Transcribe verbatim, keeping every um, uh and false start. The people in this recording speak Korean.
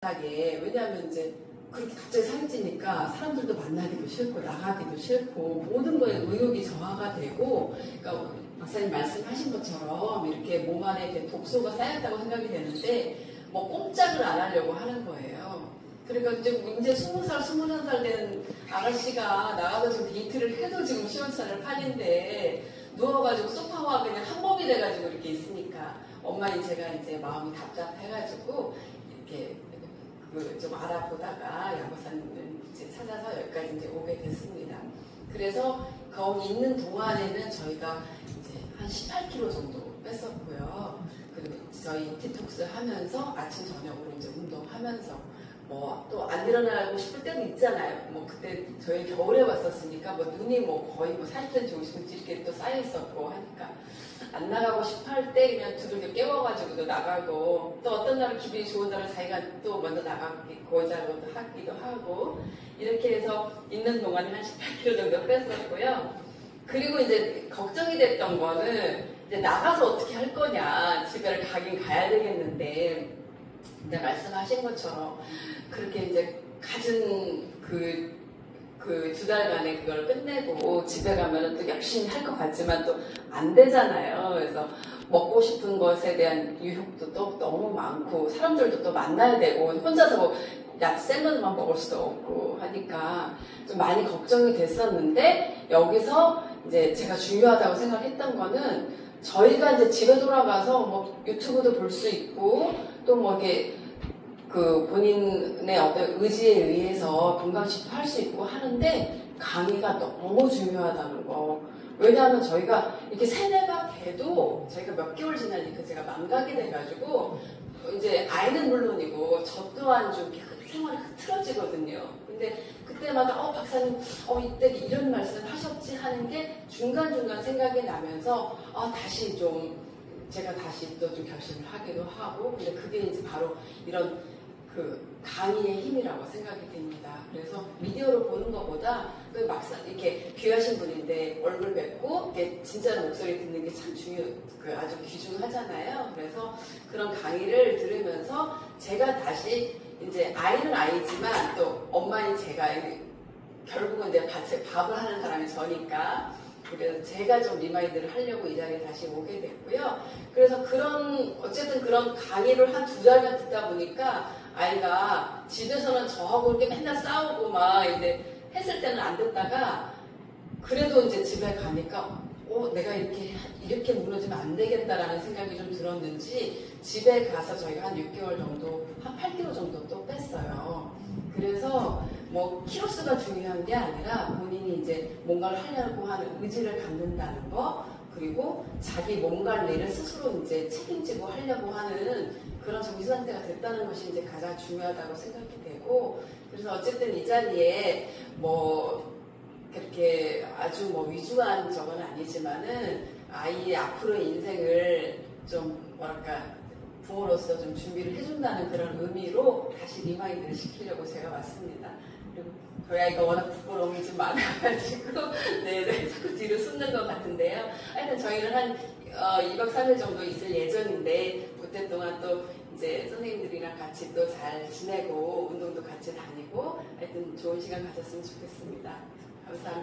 하게. 왜냐하면 이제 그렇게 갑자기 살이 찌니까 사람들도 만나기도 싫고 나가기도 싫고 모든 거에 의욕이 저하가 되고, 그러니까 박사님 말씀하신 것처럼 이렇게 몸 안에 이렇게 독소가 쌓였다고 생각이 되는데 뭐 꼼짝을 안 하려고 하는 거예요. 그러니까 이제 이제 스무 살, 스물한 살 된 아가씨가 나가서 지금 데이트를 해도 지금 시원찮을 판인데 누워가지고 소파와 그냥 한 몸이 돼가지고 이렇게 있으니까 엄마인 제가 이제 마음이 답답해가지고 이렇게 그 좀 알아보다가 양박사님을 이제 찾아서 여기까지 이제 오게 됐습니다. 그래서 거기 있는 동안에는 저희가 이제 한 십팔 킬로그램 정도 뺐었고요. 그리고 저희 디톡스 하면서 아침 저녁으로 이제 운동하면서 뭐 또 안 일어나고 싶을 때도 있잖아요. 뭐 그때 저희 겨울에 왔었으니까 뭐 눈이 뭐 거의 뭐 사십 센티미터 오십 센티미터 이렇게 또 쌓여 있었고 하니까 안 나가고 싶어 할 때 그냥 두들겨 깨워가지고 또 나가고, 또 어떤 날은 기분이 좋은 날은 자기가 또 먼저 나가고 자고 하기도 하고, 이렇게 해서 있는 동안에 한 십팔 킬로그램 정도 뺐었고요. 그리고 이제 걱정이 됐던 거는 이제 나가서 어떻게 할 거냐, 집에를 가긴 가야 되겠는데, 근데 말씀하신 것처럼 그렇게 이제 가진 그 그 두 달간의 그걸 끝내고 집에 가면은 또 열심히 할 것 같지만 또 안 되잖아요. 그래서 먹고 싶은 것에 대한 유혹도 또 너무 많고, 사람들도 또 만나야 되고, 혼자서 뭐 야, 샐러드만 먹을 수도 없고 하니까 좀 많이 걱정이 됐었는데, 여기서 이제 제가 중요하다고 생각했던 거는 저희가 이제 집에 돌아가서 뭐 유튜브도 볼 수 있고, 또 뭐 이게 그 본인의 어떤 의지에 의해서 건강식도 할 수 있고 하는데 강의가 너무 중요하다는 거. 왜냐하면 저희가 이렇게 세뇌가 돼도 저희가 몇 개월 지나니까 제가 망각이 돼가지고 이제 아이는 물론이고 저 또한 좀 생활이 흐트러지거든요. 근데 그때마다 어 박사님 어 이때 이런 말씀 하셨지 하는 게 중간중간 생각이 나면서 어 다시 좀 제가 다시 또 좀 결심을 하기도 하고, 근데 그게 이제 바로 이런 그 강의의 힘이라고 생각이 됩니다. 그래서 미디어로 보는 것보다 그 막상 이렇게 귀하신 분인데 얼굴 뵙고 이렇게 진짜로 목소리 듣는 게 참 중요, 그 아주 귀중하잖아요. 그래서 그런 강의를 들으면서 제가 다시 이제 아이는 아이지만 또 엄마인 제가 결국은 이제 밥을 하는 사람이 저니까, 그래서 제가 좀 리마인드를 하려고 이 자리에 다시 오게 됐고요. 그래서 그런 어쨌든 그런 강의를 한 두 달간 듣다 보니까 아이가 집에서는 저하고 이렇게 맨날 싸우고 막 이제 했을 때는 안 듣다가, 그래도 이제 집에 가니까 어 내가 이렇게 이렇게 무너지면 안 되겠다라는 생각이 좀 들었는지 집에 가서 저희가 한 육 개월 정도, 한 팔 킬로그램 정도 또 뺐어요. 그래서 뭐 키로수가 중요한 게 아니라 본인이 이제 뭔가를 하려고 하는 의지를 갖는다는 거, 그리고 자기 몸 관리를 스스로 이제 책임지고 하려고 하는 그런 정신 상태가 됐다는 것이 이제 가장 중요하다고 생각이 되고, 그래서 어쨌든 이 자리에 뭐 그렇게 아주 뭐 위중한 적은 아니지만은 아이의 앞으로의 인생을 좀 뭐랄까 부모로서 좀 준비를 해준다는 그런 의미로 다시 리마인드를 시키려고 제가 왔습니다. 그리고 저희 아이가 워낙 부끄러움이 좀 많아가지고 네네 자꾸 뒤로 숨는 것 같은데요. 하여튼 저희는 한 어, 이 박 삼 일 정도 있을 예정인데, 그때 동안 또 이제 선생님들이랑 같이 또 잘 지내고 운동도 같이 다니고 하여튼 좋은 시간 가졌으면 좋겠습니다. 감사합니다.